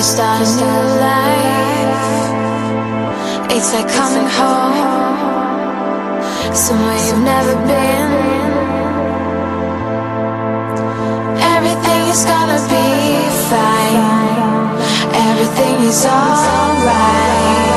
start a new life. It's like coming home, somewhere you've never been. Everything is gonna be fine. Everything is alright.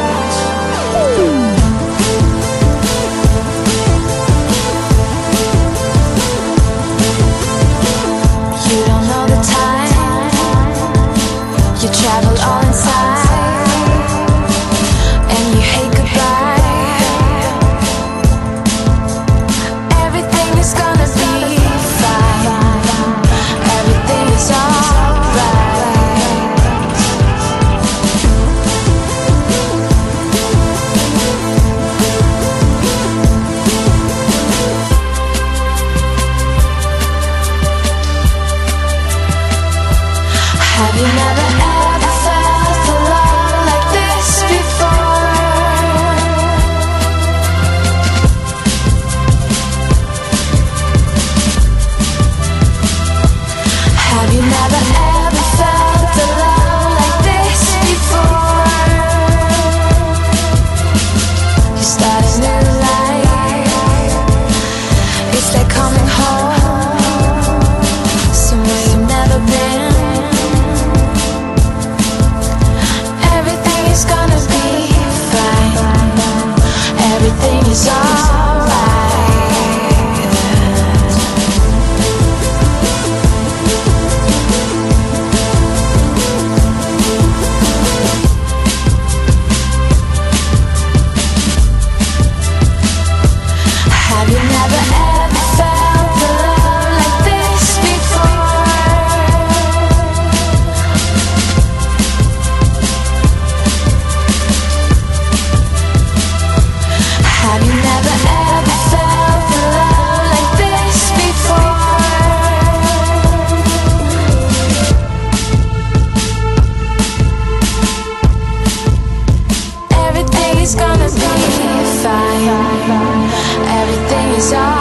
You don't know the time, you travel all inside, and you hate goodbye. Everything is gonna be fine. Everything is alright. Have you never ever felt a love like this before? Have you never ever felt a love like this before? You start a new life. It's like coming home, somewhere you've never been. Everything is gonna be fine. Everything is alright. Have you never ever felt a love like this before? Have you never ever felt a love like this before? Everything is gonna be fine. Everything is alright.